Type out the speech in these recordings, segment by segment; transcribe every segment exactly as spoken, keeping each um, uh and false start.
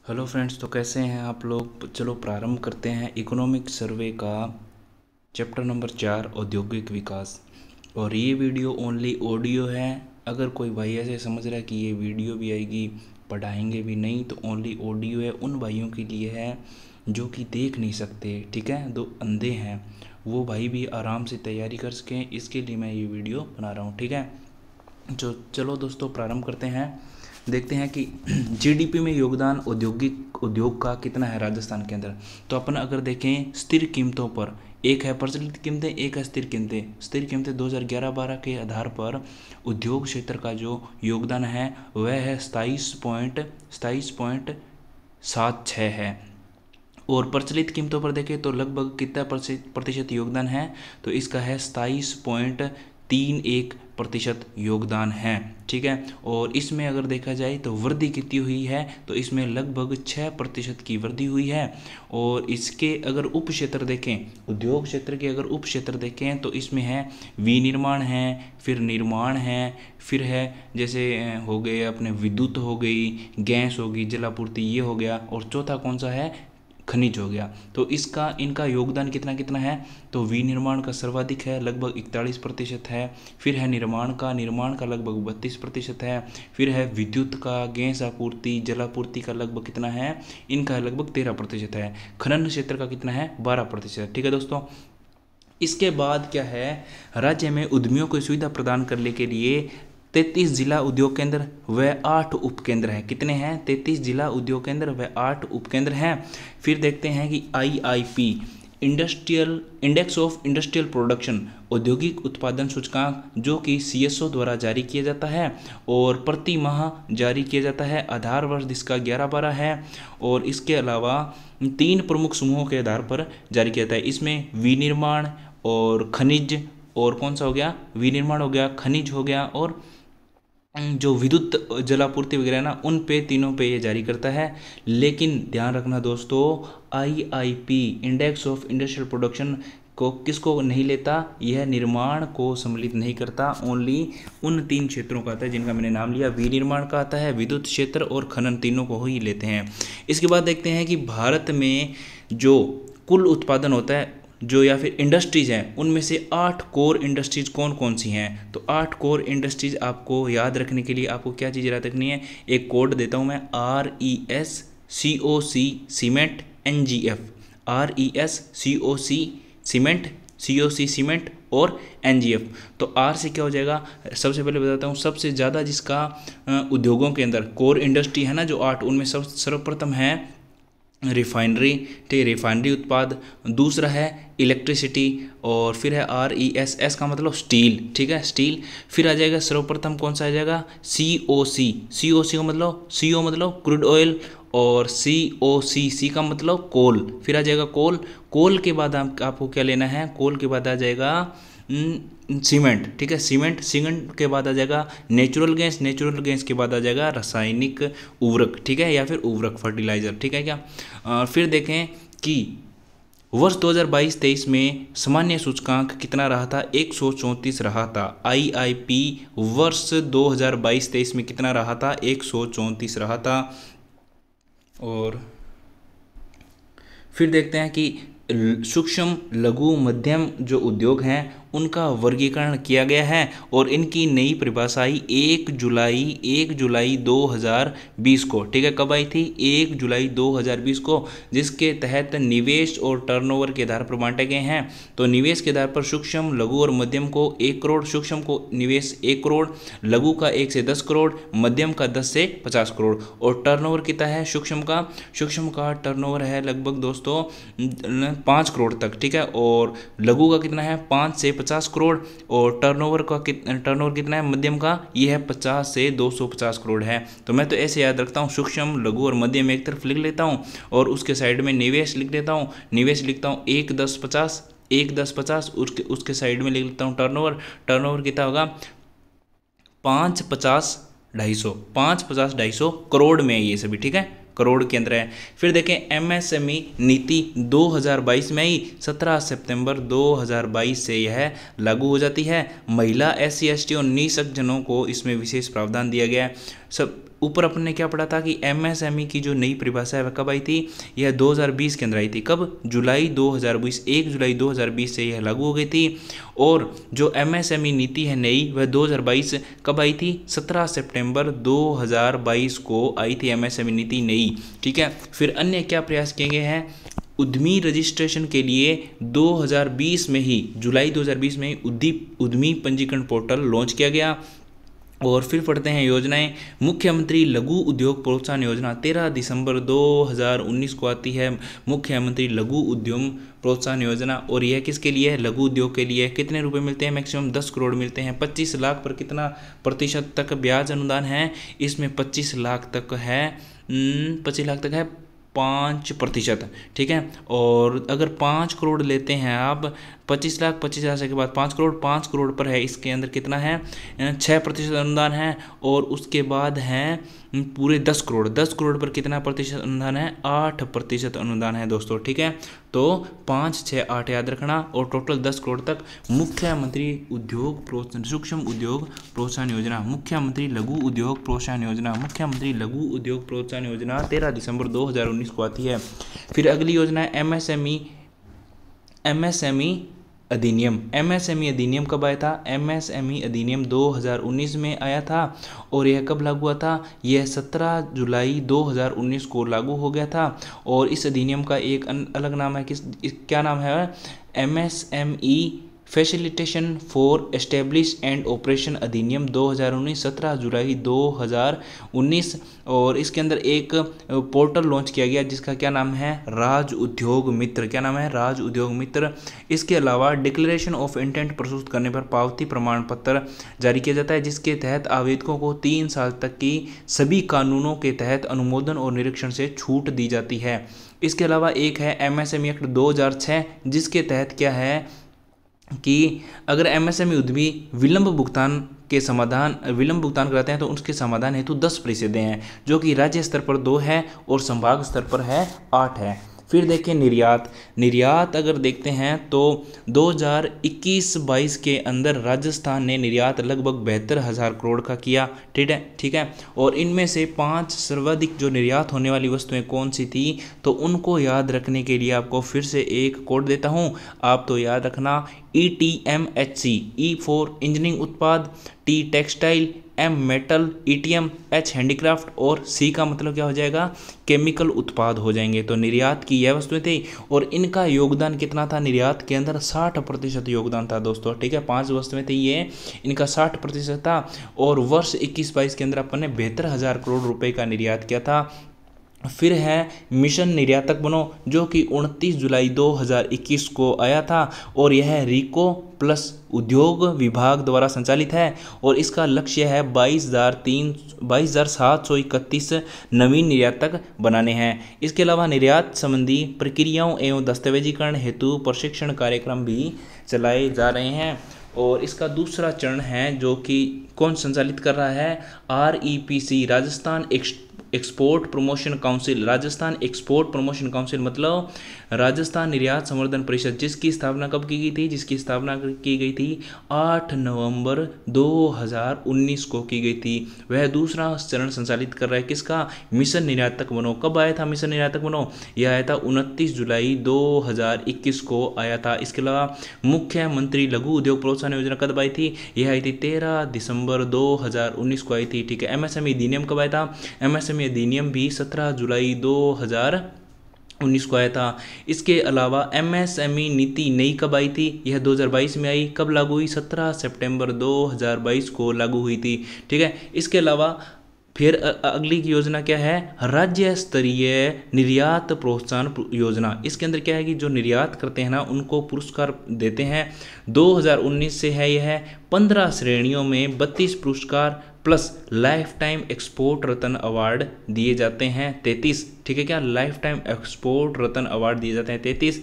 Hello friends, तो कैसे हैं आप लोग। चलो प्रारंभ करते हैं इकोनॉमिक सर्वे का चैप्टर नंबर चार औद्योगिक विकास। और ये वीडियो ओनली ऑडियो है। अगर कोई भाई ऐसे समझ रहा है कि ये वीडियो भी आएगी, पढ़ाएंगे भी नहीं, तो ओनली ऑडियो है। उन भाइयों के लिए है जो कि देख नहीं सकते, ठीक है, दो अंधे हैं, वो भाई भी आराम से तैयारी कर सकें, इसके लिए मैं ये वीडियो बना रहा हूँ, ठीक है। जो चलो दोस्तों प्रारंभ करते हैं। देखते हैं कि जीडीपी में योगदान औद्योगिक उद्योग का कितना है राजस्थान के अंदर। तो अपन अगर देखें स्थिर कीमतों पर, एक है प्रचलित कीमतें, एक है स्थिर कीमतें। स्थिर कीमतें दो हज़ार ग्यारह बारह के आधार पर उद्योग क्षेत्र का जो योगदान है वह है सताईस पॉइंट सताईस पॉइंट सात छः है। और प्रचलित कीमतों पर देखें तो लगभग कितना प्रतिशत योगदान है, तो इसका है सताईस पॉइंट तीन एक प्रतिशत योगदान है, ठीक है। और इसमें अगर देखा जाए तो वृद्धि कितनी हुई है, तो इसमें लगभग छः प्रतिशत की वृद्धि हुई है। और इसके अगर उप क्षेत्र देखें, उद्योग क्षेत्र के अगर उप क्षेत्र देखें तो इसमें है विनिर्माण है, फिर निर्माण है, फिर है जैसे हो गए अपने विद्युत हो गई, गैस होगी, जलापूर्ति ये हो गया, और चौथा कौन सा है, खनिज हो गया। तो इसका इनका योगदान कितना कितना है, तो विनिर्माण का सर्वाधिक है, लगभग इकतालीस प्रतिशत है। फिर है निर्माण का निर्माण का लगभग बत्तीस प्रतिशत है। फिर है विद्युत का, गैस आपूर्ति, जलापूर्ति का लगभग कितना है, इनका लगभग तेरह प्रतिशत है। खनन क्षेत्र का कितना है, बारह प्रतिशत, ठीक है दोस्तों। इसके बाद क्या है, राज्य में उद्यमियों को सुविधा प्रदान करने के लिए तैंतीस जिला उद्योग केंद्र व आठ उपकेंद्र हैं। कितने हैं, तैंतीस जिला उद्योग केंद्र व आठ उपकेंद्र हैं। फिर देखते हैं कि I I P industrial index of industrial production औद्योगिक उत्पादन सूचकांक, जो कि सी एस ओ द्वारा जारी किया जाता है और प्रति माह जारी किया जाता है। आधार वर्ष इसका ग्यारह बारह है। और इसके अलावा तीन प्रमुख समूहों के आधार पर जारी किया जाता है। इसमें विनिर्माण और खनिज, और कौन सा हो गया, विनिर्माण हो गया, खनिज हो गया, और जो विद्युत जलापूर्ति वगैरह ना, उन पे तीनों पे ये जारी करता है। लेकिन ध्यान रखना दोस्तों, I I P index of industrial production को किसको नहीं लेता, यह निर्माण को सम्मिलित नहीं करता, ओनली उन तीन क्षेत्रों का आता है जिनका मैंने नाम लिया। विनिर्माण का आता है, विद्युत क्षेत्र और खनन, तीनों को ही लेते हैं। इसके बाद देखते हैं कि भारत में जो कुल उत्पादन होता है जो या फिर इंडस्ट्रीज़ हैं, उनमें से आठ कोर इंडस्ट्रीज़ कौन कौन सी हैं। तो आठ कोर इंडस्ट्रीज़ आपको याद रखने के लिए आपको क्या चीज़ याद रखनी है, एक कोड देता हूँ मैं, R E S C O C cement N G F, R E S C O C cement, C O C cement और एन जी एफ। तो आर से क्या हो जाएगा, सबसे पहले बताता हूँ, सबसे ज़्यादा जिसका उद्योगों के अंदर कोर इंडस्ट्री है ना जो आठ, उनमें सब सर्वप्रथम है रिफाइनरी, ठीक है, रिफाइनरी उत्पाद। दूसरा है इलेक्ट्रिसिटी, और फिर है आर ई एस, एस का मतलब स्टील, ठीक है, स्टील। फिर आ जाएगा सर्वप्रथम कौन सा आ जाएगा, सी ओ सी, सी ओ सी का मतलब, सी ओ मतलब क्रूड ऑयल, और सी ओ सी, सी का मतलब कोल। फिर आ जाएगा कोल, कोल के बाद आप, आपको क्या लेना है, कोल के बाद आ जाएगा सीमेंट, ठीक है, सीमेंट, सीमेंट के बाद आ जाएगा नेचुरल गैस, नेचुरल गैस के बाद आ जाएगा रासायनिक उर्वरक, ठीक है, या फिर उर्वरक फर्टिलाइजर, ठीक है क्या। आ, फिर देखें कि वर्ष दो हज़ार बाईस तेईस में सामान्य सूचकांक कितना रहा था, एक सौ चौंतीस रहा था। आई आई पी वर्ष दो हज़ार बाईस तेईस में कितना रहा था, एक सौ चौंतीस रहा था। और फिर देखते हैं कि सूक्ष्म लघु मध्यम जो उद्योग हैं उनका वर्गीकरण किया गया है, और इनकी नई परिभाषा आई एक जुलाई एक जुलाई दो हज़ार बीस को, ठीक है, कब आई थी, एक जुलाई दो हज़ार बीस को, जिसके तहत निवेश और टर्नओवर के आधार पर बांटे गए हैं। तो निवेश के आधार पर सूक्ष्म लघु और मध्यम को एक करोड़, सूक्ष्म को निवेश एक करोड़, लघु का एक से दस करोड़, मध्यम का दस से पचास करोड़। और टर्नओवर कितना है सूक्ष्म का, सूक्ष्म का टर्नओवर है लगभग दोस्तों पाँच करोड़ तक, ठीक है, और लघु का कितना है पाँच से पचास करोड़, और टर्नओवर का कितना, टर्नओवर कितना है मध्यम का, ये है पचास से दो सौ पचास करोड़ है। तो मैं तो ऐसे याद रखता हूँ, सूक्ष्म लघु और मध्यम एक तरफ लिख लेता हूँ, और उसके साइड में निवेश लिख देता हूँ, निवेश लिखता हूँ एक दस पचास, एक दस पचास, उसके उसके साइड में लिख लेता हूँ टर्नओवर, टर्नओवर कितना होगा पाँच पचास ढाई सौ, पाँच पचास ढाई सौ करोड़ में ये सभी, ठीक है, करोड़ के अंदर है। फिर देखें एम एस एम ई नीति दो हज़ार बाईस में ही सत्रह सितंबर दो हज़ार बाईस से यह लागू हो जाती है। महिला, एस सी एस टी और निःशक्त जनों को इसमें विशेष प्रावधान दिया गया है। सब ऊपर अपन ने क्या पढ़ा था कि एमएसएमई की जो नई परिभाषा है वह कब आई थी, यह दो हज़ार बीस के अंदर आई थी। कब? जुलाई दो हज़ार बीस, एक जुलाई दो हज़ार बीस से यह लागू हो गई थी। और जो एमएसएमई नीति है नई वह दो हज़ार बाईस कब आई थी, सत्रह सितंबर दो हज़ार बाईस को आई थी एमएसएमई नीति नई। ठीक है, फिर अन्य क्या प्रयास किए गए हैं, उद्यमी रजिस्ट्रेशन के लिए दो हज़ार बीस में ही, जुलाई दो हज़ार बीस में ही उद्यमी उद्यमी पंजीकरण पोर्टल लॉन्च किया गया। और फिर पढ़ते हैं योजनाएं। मुख्यमंत्री लघु उद्योग प्रोत्साहन योजना तेरह दिसंबर दो हज़ार उन्नीस को आती है, मुख्यमंत्री लघु उद्यम प्रोत्साहन योजना। और यह किसके लिए है, लघु उद्योग के लिए। कितने रुपए मिलते हैं, मैक्सिमम दस करोड़ मिलते हैं। पच्चीस लाख पर कितना प्रतिशत तक ब्याज अनुदान है, इसमें पच्चीस लाख तक है, पच्चीस लाख तक है पाँच प्रतिशत। ठीक है, और अगर पाँच करोड़ लेते हैं आप, पच्चीस लाख पच्चीस हज़ार के बाद पाँच करोड़, पाँच करोड़ पर है, इसके अंदर कितना है, छः प्रतिशत अनुदान है। और उसके बाद है पूरे दस करोड़, दस करोड़ पर कितना प्रतिशत अनुदान है, आठ प्रतिशत अनुदान है दोस्तों। ठीक है, तो पाँच छः आठ याद रखना, और टोटल दस करोड़ तक मुख्यमंत्री उद्योग प्रोत्साहन सूक्ष्म उद्योग प्रोत्साहन योजना, मुख्यमंत्री लघु उद्योग प्रोत्साहन योजना, मुख्यमंत्री लघु उद्योग प्रोत्साहन योजना तेरह दिसंबर दो हज़ार उन्नीस को आती है। फिर अगली योजना है एमएसएमई एमएसएमई अधिनियम। एमएसएमई अधिनियम कब आया था, एमएसएमई अधिनियम दो हज़ार उन्नीस में आया था। और यह कब लागू हुआ था, यह सत्रह जुलाई दो हज़ार उन्नीस को लागू हो गया था। और इस अधिनियम का एक अलग नाम है, किस क्या नाम है, MSME facilitation for establish and operation अधिनियम दो हज़ार उन्नीस, सत्रह जुलाई दो हज़ार उन्नीस। और इसके अंदर एक पोर्टल लॉन्च किया गया जिसका क्या नाम है, राज उद्योग मित्र। क्या नाम है, राज उद्योग मित्र। इसके अलावा डिक्लेरेशन ऑफ इंटेंट प्रस्तुत करने पर पावती प्रमाण पत्र जारी किया जाता है, जिसके तहत आवेदकों को तीन साल तक की सभी कानूनों के तहत अनुमोदन और निरीक्षण से छूट दी जाती है। इसके अलावा एक है एमएसएमई एक्ट दो हज़ार छः, जिसके तहत क्या है कि अगर एमएसएमई उद्यमी विलंब भुगतान के समाधान विलंब भुगतान कराते हैं तो उसके समाधान हेतु दस प्रतिशत हैं, जो कि राज्य स्तर पर दो है और संभाग स्तर पर है आठ है। फिर देखें निर्यात। निर्यात अगर देखते हैं तो दो हज़ार इक्कीस बाईस के अंदर राजस्थान ने निर्यात लगभग बहत्तर हज़ार करोड़ का किया। ठीक है ठीक है और इनमें से पांच सर्वाधिक जो निर्यात होने वाली वस्तुएं कौन सी थी, तो उनको याद रखने के लिए आपको फिर से एक कोड देता हूं, आप तो याद रखना E T M H C. E for engineering उत्पाद, T textile, M metal, E T M, H handicraft और सी का मतलब क्या हो जाएगा, केमिकल उत्पाद हो जाएंगे। तो निर्यात की यह वस्तुएं थी और इनका योगदान कितना था, निर्यात के अंदर साठ प्रतिशत योगदान था दोस्तों। ठीक है, पांच वस्तुएं थी ये, इनका साठ प्रतिशत था। और वर्ष इक्कीस बाईस के अंदर अपन ने बहत्तर हज़ार करोड़ रुपए का निर्यात किया था। फिर है मिशन निर्यातक बनो, जो कि उनतीस जुलाई दो हज़ार इक्कीस को आया था और यह रिको प्लस उद्योग विभाग द्वारा संचालित है और इसका लक्ष्य है बाईस हज़ार तीन बाईस हज़ार सात सौ इकतीस नवीन निर्यातक बनाने हैं। इसके अलावा निर्यात संबंधी प्रक्रियाओं एवं दस्तावेजीकरण हेतु प्रशिक्षण कार्यक्रम भी चलाए जा रहे हैं। और इसका दूसरा चरण है जो कि कौन संचालित कर रहा है, R E P C, Rajasthan export promotion council. Rajasthan export promotion council मतलब राजस्थान निर्यात संवर्धन परिषद, जिसकी स्थापना कब की गई थी, जिसकी स्थापना की गई थी आठ नवंबर दो हज़ार उन्नीस को की गई थी। वह दूसरा चरण संचालित कर रहा है किसका, मिशन निर्यातक बनो। कब आया था मिशन निर्यातक बनो, यह आया था उनतीस जुलाई दो हज़ार इक्कीस को आया था। इसके अलावा मुख्यमंत्री लघु उद्योग प्रोत्साहन योजना कब आई थी, यह आई थी तेरह दिसंबर दो हज़ार उन्नीस को आई थी। ठीक है, एमएसएमई अधिनियम कब आया था, एमएसएमई अधिनियम भी सत्रह जुलाई दो हज़ार उन्नीस को आया था। इसके अलावा एमएसएमई नीति नई कब आई थी, यह दो हज़ार बाईस में आई। कब लागू हुई, सत्रह सितंबर दो हज़ार बाईस को लागू हुई थी। ठीक है, इसके अलावा फिर अगली की योजना क्या है, राज्य स्तरीय निर्यात प्रोत्साहन योजना। इसके अंदर क्या है कि जो निर्यात करते हैं ना उनको पुरस्कार देते हैं। दो हज़ार उन्नीस से है यह पंद्रह श्रेणियों में बत्तीस पुरस्कार plus lifetime export Ratna award दिए जाते हैं तैंतीस। ठीक है, क्या lifetime export Ratna award दिए जाते हैं तैंतीस।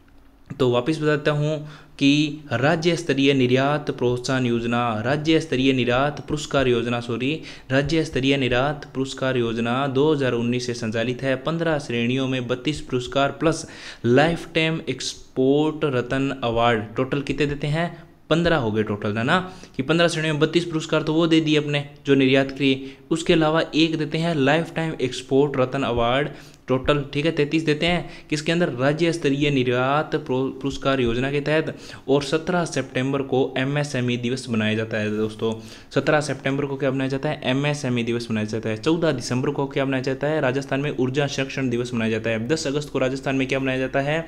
तो वापस बताता हूँ कि राज्य स्तरीय निर्यात प्रोत्साहन योजना, राज्य स्तरीय निर्यात पुरस्कार योजना सॉरी राज्य स्तरीय निर्यात पुरस्कार योजना दो हज़ार उन्नीस से संचालित है। पंद्रह श्रेणियों में बत्तीस पुरस्कार plus lifetime export Ratna award, total कितने देते हैं, पंद्रह हो गए टोटल, है ना, कि पंद्रह श्रेणियों में बत्तीस पुरस्कार तो वो दे दिए अपने जो निर्यात किए। उसके अलावा एक देते हैं lifetime export Ratna award, total, ठीक है, तैंतीस देते हैं किसके अंदर, राज्य स्तरीय निर्यात पुरस्कार योजना के तहत। और सत्रह सितंबर को एमएसएमई दिवस मनाया जाता है दोस्तों। सत्रह सितंबर को क्या मनाया जाता है, एमएसएमई दिवस मनाया जाता है। चौदह दिसंबर को क्या मनाया जाता है, राजस्थान में ऊर्जा संरक्षण दिवस मनाया जाता है। दस अगस्त को राजस्थान में क्या मनाया जाता है,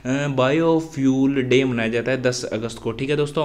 बायोफ्यूल डे मनाया जाता है दस अगस्त को, ठीक है दोस्तों।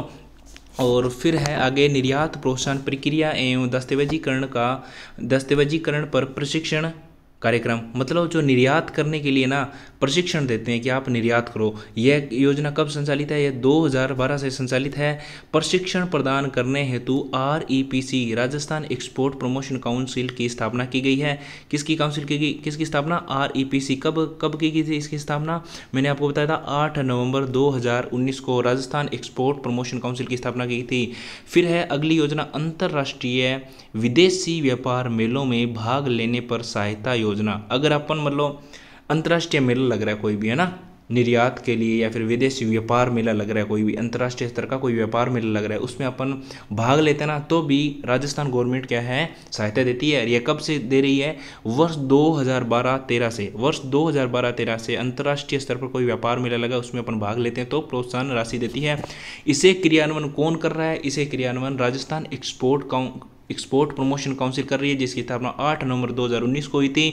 और फिर है आगे निर्यात प्रोत्साहन प्रक्रिया एवं दस्तावेजीकरण का दस्तावेजीकरण पर प्रशिक्षण कार्यक्रम, मतलब जो निर्यात करने के लिए ना प्रशिक्षण देते हैं कि आप निर्यात करो। यह योजना कब संचालित है, यह दो हज़ार बारह से संचालित है। प्रशिक्षण प्रदान करने हेतु REPC Rajasthan export promotion council की स्थापना की गई है। किसकी काउंसिल की गई, किसकी स्थापना, आरईपीसी। कब कब की गई थी इसकी स्थापना, मैंने आपको बताया था आठ नवंबर दो हज़ार उन्नीस को राजस्थान एक्सपोर्ट प्रमोशन काउंसिल की स्थापना की थी। फिर है अगली योजना अंतर्राष्ट्रीय विदेशी व्यापार मेलों में भाग लेने पर सहायता योजना। अगर अपन मतलब अंतर्राष्ट्रीय मेला लग रहा है कोई भी, है ना, निर्यात के लिए, या फिर विदेशी व्यापार मेला लग रहा है कोई भी, अंतर्राष्ट्रीय स्तर का कोई व्यापार मेला लग रहा है, उसमें अपन भाग लेते हैं ना, तो भी राजस्थान गवर्नमेंट क्या है, सहायता देती है। ये कब से दे रही है, वर्ष दो हज़ार बारह तेरह से। वर्ष दो हज़ार बारह तेरह से अंतर्राष्ट्रीय स्तर पर कोई व्यापार मेला लगा, उसमें अपन भाग लेते हैं तो प्रोत्साहन राशि देती है। इसे क्रियान्वयन कौन कर रहा है, इसे क्रियान्वयन राजस्थान एक्सपोर्ट काउं एक्सपोर्ट प्रमोशन काउंसिल कर रही है, जिसकी स्थापना आठ नवंबर दो हज़ार उन्नीस को हुई थी।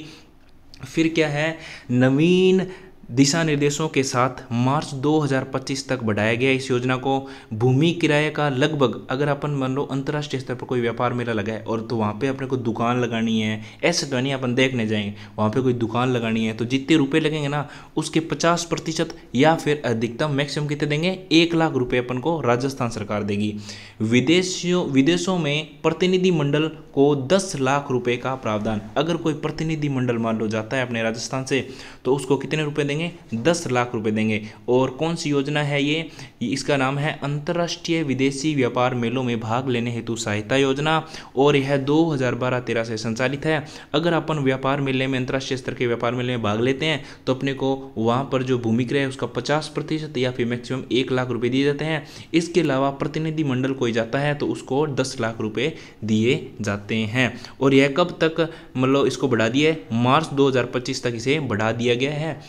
फिर क्या है, नवीन दिशा निर्देशों के साथ मार्च दो हज़ार पच्चीस तक बढ़ाया गया इस योजना को। भूमि किराए का लगभग, अगर अपन मान लो अंतर्राष्ट्रीय स्तर पर कोई व्यापार मेला लगा है और तो वहाँ पे अपने को दुकान लगानी है, ऐसे तो नहीं अपन देखने जाएंगे, वहाँ पे कोई दुकान लगानी है तो जितने रुपए लगेंगे ना उसके पचास प्रतिशत या फिर अधिकतम मैक्सिमम कितने देंगे, एक लाख रुपये अपन को राजस्थान सरकार देगी। विदेशियों विदेशों में प्रतिनिधि मंडल को दस लाख रुपये का प्रावधान। अगर कोई प्रतिनिधि मंडल मान लो जाता है अपने राजस्थान से तो उसको कितने रुपए देंगे, दस लाख रुपए देंगे। और कौन सी योजना है ये, इसका नाम है अंतर्राष्ट्रीय विदेशी व्यापार मेलों में भाग लेने हेतु सहायता योजना, और यह दो हज़ार बारह तेरह से संचालित है। अगर अपन व्यापार मेले में, अंतर्राष्ट्रीय स्तर के व्यापार मेले में भाग लेते हैं तो अपने को वहाँ पर जो भूमि क्रय है उसका पचास प्रतिशत या फिर मैक्सिमम एक लाख रुपए दिए जाते हैं। इसके अलावा प्रतिनिधि मंडल कोई जाता है तो उसको दस लाख रुपए दिए जाते हैं। और यह कब तक मतलब इसको बढ़ा दिया है, मार्च दो हज़ार पच्चीस तक इसे बढ़ा दिया गया है।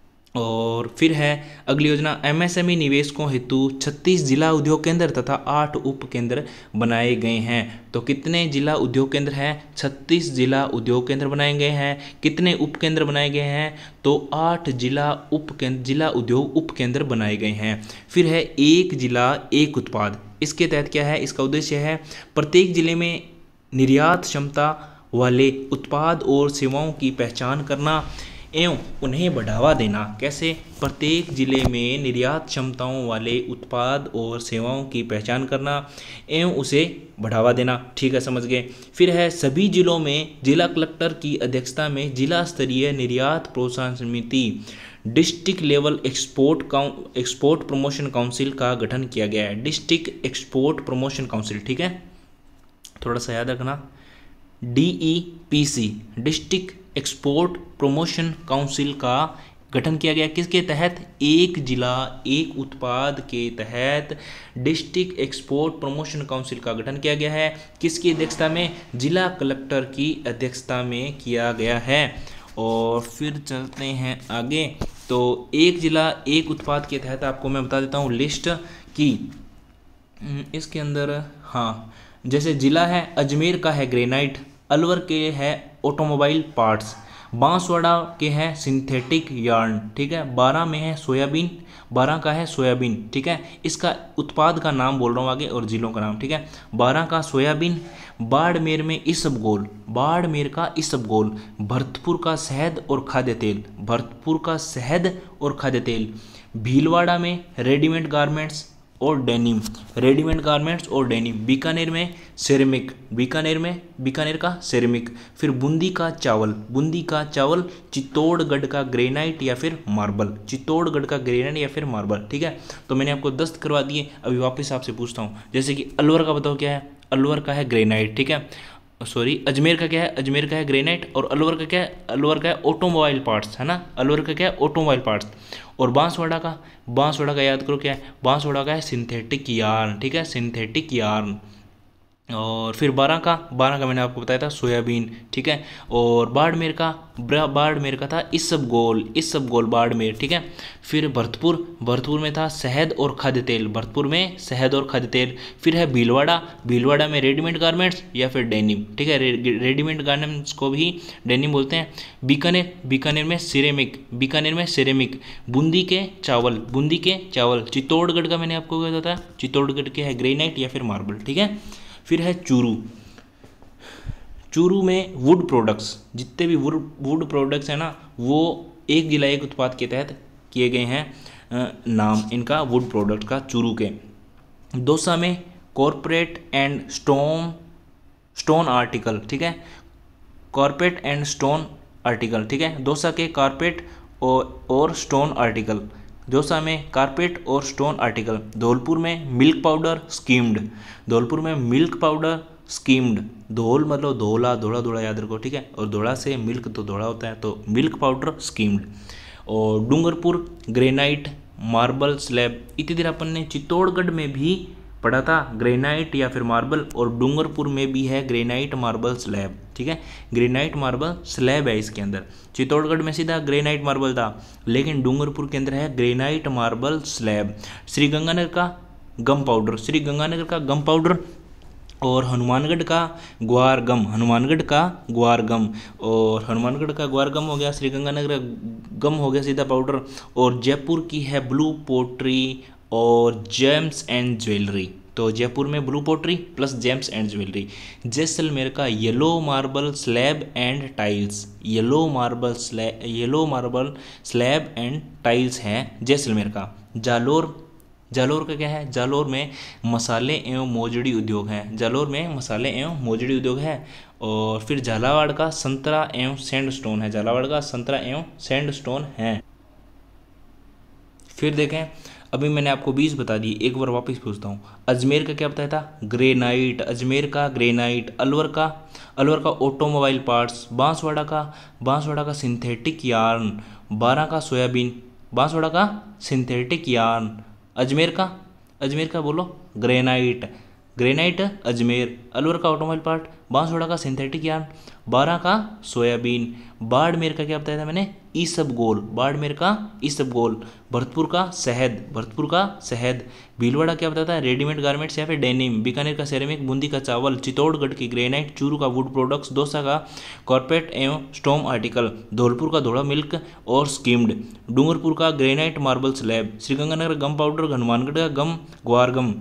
और फिर है अगली योजना एमएसएमई निवेशकों हेतु छत्तीस जिला उद्योग केंद्र तथा आठ उप केंद्र बनाए गए हैं। तो कितने जिला उद्योग केंद्र हैं, छत्तीस जिला उद्योग केंद्र बनाए गए हैं। कितने उप केंद्र बनाए गए हैं, तो आठ जिला उप केंद्र जिला उद्योग उप केंद्र बनाए गए हैं। फिर है एक जिला एक उत्पाद। इसके तहत क्या है, इसका उद्देश्य है प्रत्येक जिले में निर्यात क्षमता वाले उत्पाद और सेवाओं की पहचान करना एवं उन्हें बढ़ावा देना। कैसे, प्रत्येक जिले में निर्यात क्षमताओं वाले उत्पाद और सेवाओं की पहचान करना एवं उसे बढ़ावा देना। ठीक है, समझ गए। फिर है सभी जिलों में जिला कलेक्टर की अध्यक्षता में जिला स्तरीय निर्यात प्रोत्साहन समिति डिस्ट्रिक्ट लेवल एक्सपोर्ट काउं एक्सपोर्ट प्रमोशन काउंसिल का गठन किया गया है। डिस्ट्रिक्ट एक्सपोर्ट प्रमोशन काउंसिल, ठीक है, थोड़ा सा याद रखना, D E P C district export promotion council का गठन किया गया। किसके तहत, एक जिला एक उत्पाद के तहत डिस्ट्रिक्ट एक्सपोर्ट प्रमोशन काउंसिल का गठन किया गया है। किसकी अध्यक्षता में, जिला कलेक्टर की अध्यक्षता में किया गया है। और फिर चलते हैं आगे। तो एक जिला एक उत्पाद के तहत आपको मैं बता देता हूँ लिस्ट की, इसके अंदर हाँ, जैसे जिला है अजमेर का है ग्रेनाइट, अलवर के है ऑटोमोबाइल पार्ट्स, बांसवाड़ा के हैं सिंथेटिक यार्न, ठीक है, बारह में है सोयाबीन, बारह का है सोयाबीन, ठीक है, इसका उत्पाद का नाम बोल रहा हूँ आगे और जिलों का नाम, ठीक है, बारह का सोयाबीन, बाड़मेर में इसबगोल, बाड़मेर का इसबगोल, भरतपुर का शहद और खाद्य तेल, भरतपुर का शहद और खाद्य तेल, भीलवाड़ा में रेडीमेड गारमेंट्स और डेनिम, रेडीमेड गारमेंट्स और डेनिम, बीकानेर में सेरेमिक, बीकानेर में बीकानेर का सेरेमिक, फिर बूंदी का चावल, बूंदी का चावल, चित्तौड़गढ़ का ग्रेनाइट या फिर मार्बल, चित्तौड़गढ़ का ग्रेनाइट या फिर मार्बल, ठीक है। तो मैंने आपको दस्त करवा दिए, अभी वापस आपसे पूछता हूँ, जैसे कि अलवर का बताओ क्या है, अलवर का है ग्रेनाइट, ठीक है, सॉरी अजमेर का क्या है, अजमेर का है ग्रेनाइट, और अलवर का क्या है, अलवर का है ऑटोमोबाइल पार्ट्स, है ना, अलवर का क्या है ऑटोमोबाइल पार्ट्स। और बांसवाड़ा का, बांसवाड़ा का याद करो क्या है, बांसवाड़ा का है सिंथेटिक यार्न, ठीक है, सिंथेटिक यार्न। और फिर बारह का, बारह का मैंने आपको बताया था सोयाबीन, ठीक है। और बाड़मेर का, बाड़मेर का था इसबगोल, इसबगोल बाड़मेर, ठीक है। फिर भरतपुर, भरतपुर में था शहद और खाद्य तेल, भरतपुर में शहद और खाद्य तेल। फिर है भीलवाड़ा, भीलवाड़ा में रेडीमेड गारमेंट्स या फिर डेनिम, ठीक है, रेडीमेड गारमेंट्स को भी डेनिम बोलते हैं। बीकानेर, बीकानेर में सिरेमिक, बीकानेर में सिरेमिक। बूंदी के चावल, बूंदी के चावल। चित्तौड़गढ़ का मैंने आपको क्या बताया, चित्तौड़गढ़ के है ग्रेनाइट या फिर मार्बल, ठीक है। फिर है चूरू, चूरू में वुड प्रोडक्ट्स, जितने भी वुड वुड प्रोडक्ट्स हैं ना, वो एक जिला एक उत्पाद के तहत किए गए हैं, नाम इनका वुड प्रोडक्ट का चूरू के। दौसा में corporate and stone, stone article, ठीक है, कॉरपोरेट एंड स्टोन आर्टिकल, ठीक है, दौसा के कारपेट और, और स्टोन आर्टिकल, दौसा में कारपेट और स्टोन आर्टिकल। धौलपुर में मिल्क पाउडर स्कीम्ड, धौलपुर में मिल्क पाउडर स्कीम्ड, धौल मतलब धोला, धोला धोला याद रखो, ठीक है, और धोला से मिल्क तो धोला होता है, तो मिल्क पाउडर स्कीम्ड। और डूंगरपुर ग्रेनाइट मार्बल स्लैब, इतनी देर अपन ने चित्तौड़गढ़ में भी पढ़ा था ग्रेनाइट या फिर मार्बल, और डूंगरपुर में भी है ग्रेनाइट मार्बल स्लैब, ठीक है, ग्रेनाइट मार्बल स्लैब है इसके अंदर। चित्तौड़गढ़ में सीधा ग्रेनाइट मार्बल था, लेकिन डूंगरपुर के अंदर है ग्रेनाइट मार्बल स्लैब। श्रीगंगानगर का गम पाउडर, श्रीगंगानगर का गम पाउडर, और हनुमानगढ़ का ग्वार गम, हनुमानगढ़ का ग्वार गम, और हनुमानगढ़ का ग्वार गम हो गया, श्रीगंगानगर गम हो गया सीधा पाउडर। और जयपुर की है ब्लू पोट्री और जेम्स एंड ज्वेलरी, तो जयपुर में blue pottery plus gems and jewellery. Jaisalmer का yellow marble slab and tiles, yellow marble slab, yellow marble slab and tiles है जैसलमेर का। जालोर, जालोर का क्या है, जालोर में मसाले एवं मोजड़ी उद्योग है, जालोर में मसाले एवं मोजड़ी उद्योग है। और फिर झालावाड़ का संतरा एवं सैंडस्टोन है, झालावाड़ का संतरा एवं सैंडस्टोन है। फिर देखें, अभी मैंने आपको बीस बता दिए, एक बार वापस पूछता हूँ। अजमेर का क्या बताया था, ग्रेनाइट, अजमेर का ग्रेनाइट। अलवर का, अलवर का ऑटोमोबाइल पार्ट्स। बांसवाड़ा का, बांसवाड़ा का सिंथेटिक यार्न। बारह का सोयाबीन, बांसवाड़ा का सिंथेटिक यार्न। अजमेर का, अजमेर का बोलो ग्रेनाइट, ग्रेनाइट अजमेर। अलवर का ऑटोमोबाइल पार्ट, बांसवाड़ा का सिंथेटिक यार्न, बारह का सोयाबीन। बाड़मेर का क्या बताया था मैंने, इसबगोल, बाड़मेर का इसबगोल। भरतपुर का शहद, भरतपुर का शहद। भीलवाड़ा क्या बताता है, रेडीमेड गारमेंट्स या फिर डेनिम। बीकानेर का सेरेमिक, बूंदी का चावल। चित्तौड़गढ़ की ग्रेनाइट। चूरू का वुड प्रोडक्ट्स। दौसा का कॉर्पेट एवं स्टोम आर्टिकल। धौलपुर का धोड़ा मिल्क और स्कीम्ड। डूंगरपुर का granite marble slab. Sriganganagar gum powder. Hanumangarh का गम ग्वार गम।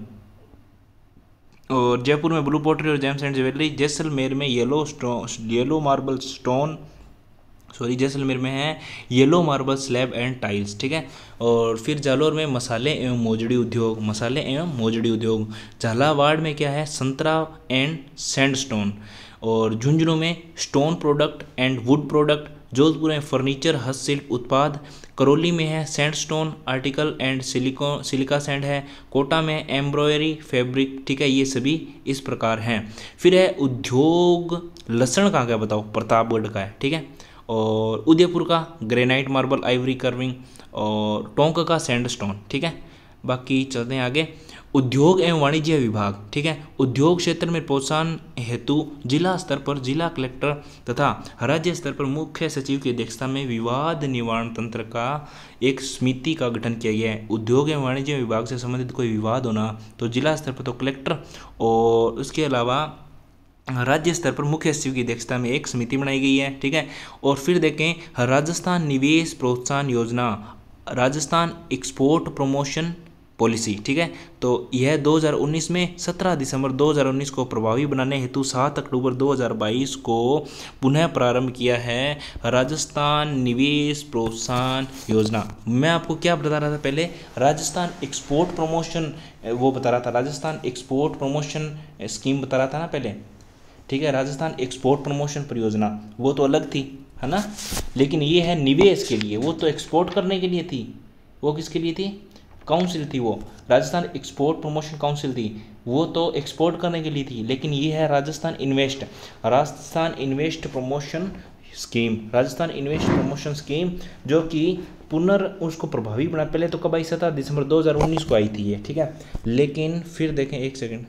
और जयपुर में ब्लू पोट्री और जेम्स एंड ज्वेलरी। जैसलमेर में yellow stone, yellow marble stone, sorry Jaisalmer में है yellow marble slab and tiles, ठीक है। और फिर जालोर में मसाले एवं मोजड़ी उद्योग, मसाले एवं मोजड़ी उद्योग। झालावाड़ में क्या है, संतरा एंड सैंडस्टोन। और झुंझुनू में stone product and wood product. Jodhpur में फर्नीचर हस्तशिल्प उत्पाद। करौली में है सैंडस्टोन आर्टिकल एंड सिलिको सिलिका सैंड है। कोटा में एम्ब्रॉयडरी फैब्रिक, ठीक है, ये सभी इस प्रकार हैं। फिर है उद्योग लसण का क्या बताओ, प्रतापगढ़ का है, ठीक है। और उदयपुर का ग्रेनाइट मार्बल आइवरी कर्विंग। और टोंक का सैंडस्टोन, ठीक है। बाकी चलते हैं आगे। उद्योग एवं वाणिज्य विभाग, ठीक है। उद्योग क्षेत्र में प्रोत्साहन हेतु जिला स्तर पर जिला कलेक्टर तथा राज्य स्तर पर मुख्य सचिव की अध्यक्षता में विवाद निवारण तंत्र का एक समिति का गठन किया गया है। उद्योग एवं वाणिज्य विभाग से संबंधित कोई विवाद होना तो जिला स्तर पर तो कलेक्टर, और उसके अलावा राज्य स्तर पर मुख्य सचिव की अध्यक्षता में एक समिति बनाई गई है, ठीक है। और फिर देखें राजस्थान निवेश प्रोत्साहन योजना, राजस्थान एक्सपोर्ट प्रमोशन पॉलिसी, ठीक है। तो यह दो हज़ार उन्नीस में सत्रह दिसंबर दो हज़ार उन्नीस को प्रभावी बनाने हेतु सात अक्टूबर दो हज़ार बाईस को पुनः प्रारंभ किया है राजस्थान निवेश प्रोत्साहन योजना। मैं आपको क्या बता रहा था पहले, राजस्थान एक्सपोर्ट प्रमोशन वो बता रहा था, राजस्थान एक्सपोर्ट प्रमोशन स्कीम बता रहा था ना पहले, ठीक है। राजस्थान एक्सपोर्ट प्रमोशन परियोजना वो तो अलग थी, है ना, लेकिन ये है निवेश के लिए, वो तो एक्सपोर्ट करने के लिए थी। वो किसके लिए थी, काउंसिल थी वो, राजस्थान एक्सपोर्ट प्रमोशन काउंसिल थी। वो तो एक्सपोर्ट करने के लिए थी, लेकिन ये है Rajasthan invest, Rajasthan invest promotion scheme, Rajasthan invest promotion scheme, जो कि पुनर् उसको प्रभावी बना। पहले तो कब आई, सत्रह दिसंबर दो हज़ार उन्नीस को आई थी ये, ठीक है। लेकिन फिर देखें, एक सेकंड,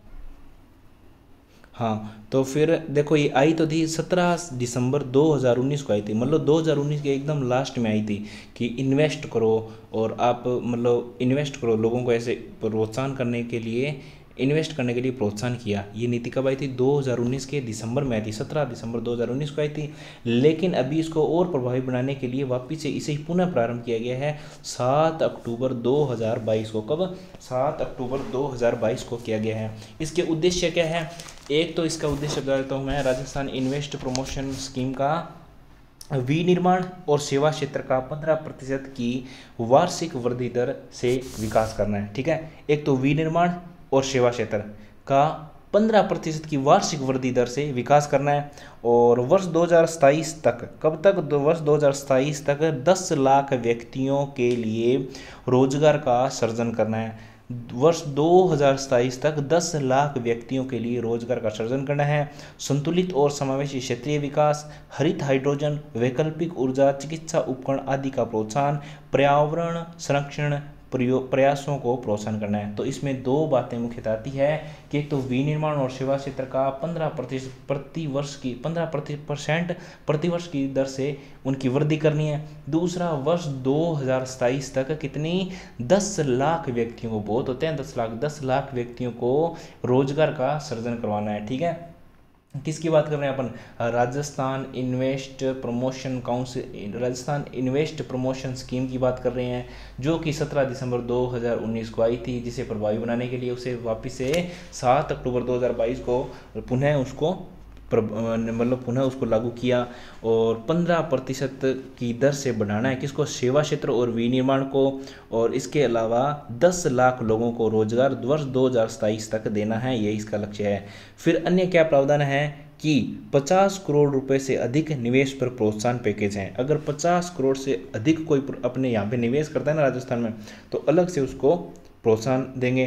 हाँ तो फिर देखो ये आई तो थी सत्रह दिसंबर दो हज़ार उन्नीस को आई थी, मतलब दो हज़ार उन्नीस के एकदम लास्ट में आई थी कि इन्वेस्ट करो और आप मतलब इन्वेस्ट करो, लोगों को ऐसे प्रोत्साहन करने के लिए, इन्वेस्ट करने के लिए प्रोत्साहन किया। ये नीति कब आई थी, दो हज़ार उन्नीस के दिसंबर में आई थी, सत्रह दिसंबर दो हज़ार उन्नीस को आई थी। लेकिन अभी इसको और प्रभावी बनाने के लिए वापस से इसे पुनः प्रारंभ किया गया है सात अक्टूबर दो हज़ार बाईस को। कब, सात अक्टूबर दो हज़ार बाईस को किया गया है। इसके उद्देश्य क्या है, एक तो इसका उद्देश्य बता देता हूँ मैं, राजस्थान इन्वेस्ट प्रमोशन स्कीम का विनिर्माण और सेवा क्षेत्र का पंद्रह प्रतिशत की वार्षिक वृद्धि दर से विकास करना है, ठीक है। एक तो विनिर्माण और सेवा क्षेत्र का पंद्रह प्रतिशत की वार्षिक वृद्धि दर से विकास करना है, और वर्ष दो हज़ार सताईस तक, कब तक, दो वर्ष दो हज़ार सताईस तक दस लाख व्यक्तियों के लिए रोजगार का सृजन करना है। वर्ष दो हज़ार सताईस तक दस लाख व्यक्तियों के लिए रोजगार का सृजन करना है। संतुलित और समावेशी क्षेत्रीय विकास, हरित हाइड्रोजन, वैकल्पिक ऊर्जा, चिकित्सा उपकरण आदि का प्रोत्साहन, पर्यावरण संरक्षण प्रयासों को प्रोत्साहन करना है। तो इसमें दो बातें मुख्यतः आती है कि एक तो विनिर्माण और सेवा क्षेत्र का पंद्रह प्रतिशत प्रति वर्ष की पंद्रह प्रति परसेंट प्रति वर्ष की दर से उनकी वृद्धि करनी है। दूसरा, वर्ष दो हज़ार सताईस तक कितनी, दस लाख व्यक्तियों को, बहुत होते हैं दस लाख, दस लाख व्यक्तियों को रोजगार का सृजन करवाना है, ठीक है। किसकी बात कर रहे हैं अपन, Rajasthan invest promotion council, Rajasthan invest promotion scheme की बात कर रहे हैं, जो कि सत्रह दिसंबर दो हज़ार उन्नीस को आई थी, जिसे प्रभावी बनाने के लिए उसे वापस से सात अक्टूबर दो हज़ार बाईस को पुनः उसको मतलब पुनः उसको लागू किया, और पंद्रह प्रतिशत की दर से बढ़ाना है किसको, सेवा क्षेत्र और विनिर्माण को, और इसके अलावा दस लाख लोगों को रोजगार वर्ष दो हज़ार सताईस तक देना है, ये इसका लक्ष्य है। फिर अन्य क्या प्रावधान है कि पचास करोड़ रुपए से अधिक निवेश पर प्रोत्साहन पैकेज हैं। अगर पचास करोड़ से अधिक कोई अपने यहाँ पे निवेश करता है ना राजस्थान में, तो अलग से उसको प्रोत्साहन देंगे।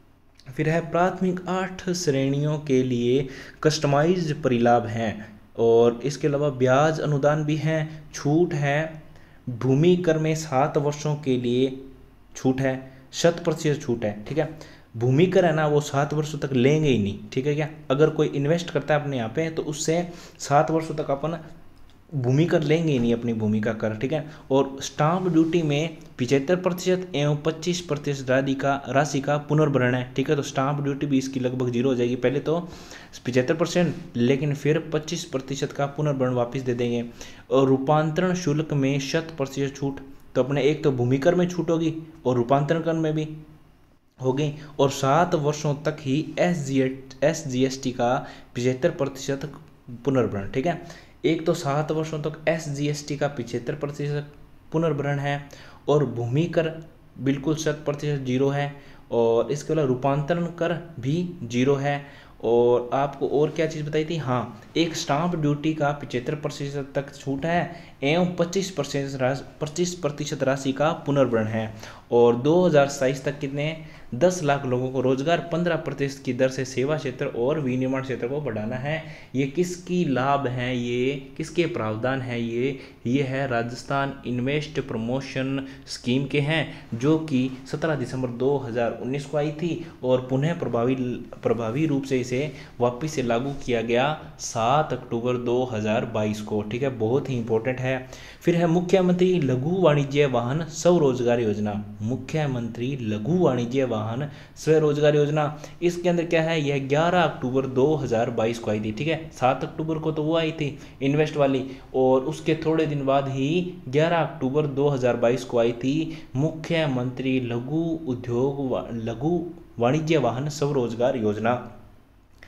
फिर है प्राथमिक आठ श्रेणियों के लिए कस्टमाइज्ड परिलाभ हैं, और इसके अलावा ब्याज अनुदान भी हैं, छूट है, भूमि कर में सात वर्षों के लिए छूट है, शत प्रतिशत छूट है, ठीक है। भूमि कर है ना, वो सात वर्षों तक लेंगे ही नहीं, ठीक है क्या। अगर कोई इन्वेस्ट करता है अपने यहाँ पे, तो उससे सात वर्षों तक अपन भूमि कर लेंगे ही नहीं, अपनी भूमि का कर, ठीक है। और स्टाम्प ड्यूटी में पिछहत्तर प्रतिशत एवं पच्चीस प्रतिशत राशि का राशि का पुनर्भरण है, ठीक है। तो स्टाम्प ड्यूटी भी इसकी लगभग जीरो हो जाएगी, पहले तो पिछहत्तर परसेंट, लेकिन फिर पच्चीस प्रतिशत का पुनर्भरण वापस दे देंगे। और रूपांतरण शुल्क में शत प्रतिशत छूट, तो अपने एक तो भूमि कर में छूट होगी और रूपांतरण कर में भी होगी, और सात वर्षों तक ही S G S G S T का पिछहत्तर प्रतिशत पुनर्भरण, ठीक है। एक तो सात वर्षों तक एस जी एस टी का पिछहत्तर प्रतिशत पुनर्भरण है, और भूमि कर बिल्कुल शत प्रतिशत जीरो है, और इसके अलावा रूपांतरण कर भी जीरो है। और आपको और क्या चीज़ बताई थी, हाँ, एक स्टाम्प ड्यूटी का पिछहत्तर प्रतिशत तक छूट है एवं पच्चीस प्रतिशत पच्चीस प्रतिशत राशि का पुनर्भरण है। और दो हज़ार सताईस तक कितने, दस लाख लोगों को रोजगार पंद्रह प्रतिशत की दर से सेवा क्षेत्र और विनिर्माण क्षेत्र को बढ़ाना है। ये किसकी लाभ हैं, ये किसके प्रावधान हैं, ये ये है राजस्थान इन्वेस्ट प्रमोशन स्कीम के हैं, जो कि सत्रह दिसंबर दो हज़ार उन्नीस को आई थी, और पुनः प्रभावी प्रभावी रूप से इसे वापस से लागू किया गया सात अक्टूबर दो हज़ार बाईस को, ठीक है। बहुत ही इंपॉर्टेंट है। फिर है मुख्यमंत्री लघु वाणिज्य वाहन स्वरोजगार योजना, मुख्यमंत्री लघु वाणिज्य वाहन स्वरोजगार योजना। इसके अंदर क्या है, यह ग्यारह अक्टूबर दो हज़ार बाईस को आई थी, ठीक है। सात अक्टूबर को तो वो आई थी इन्वेस्ट वाली, और उसके थोड़े दिन बाद ही ग्यारह अक्टूबर दो हज़ार बाईस को आई थी मुख्यमंत्री लघु उद्योग लघु वाणिज्य वाहन स्वरोजगार योजना।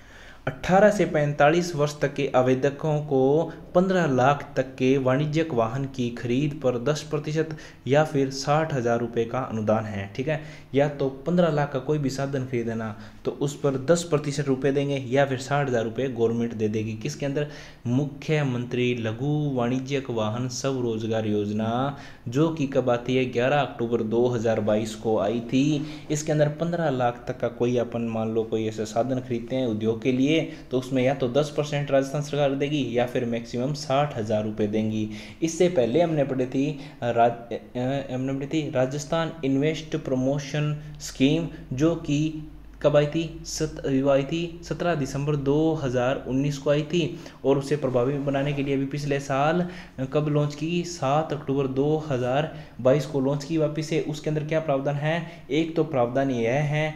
अठारह से पैंतालीस वर्ष तक के आवेदकों को पंद्रह लाख तक के वाणिज्यिक वाहन की खरीद पर दस प्रतिशत या फिर साठ हज़ार रुपये का अनुदान है। ठीक है, या तो पंद्रह लाख का कोई भी साधन खरीदना तो उस पर दस प्रतिशत रुपये देंगे या फिर साठ हज़ार रुपये गवर्नमेंट दे देगी। किसके अंदर? मुख्यमंत्री लघु वाणिज्यिक वाहन सब रोजगार योजना, जो कि कब आती है? ग्यारह अक्टूबर दो हज़ार बाईस को आई थी। इसके अंदर पंद्रह लाख तक का कोई अपन मान लो कोई ऐसा साधन खरीदते हैं उद्योग के लिए तो उसमें या तो दस परसेंट राजस्थान सरकार देगी या फिर मैक्सिमम साठ हज़ार रुपये देंगी। इससे पहले हमने पढ़ी थी राज हमने पढ़ी थी राजस्थान इन्वेस्ट प्रमोशन स्कीम, जो कि कब आई थी? सत आई थी सत्रह दिसंबर दो हज़ार उन्नीस को आई थी और उसे प्रभावी बनाने के लिए अभी पिछले साल कब लॉन्च की? सात अक्टूबर दो हज़ार बाईस को लॉन्च की वापस से। उसके अंदर क्या प्रावधान है? एक तो प्रावधान यह है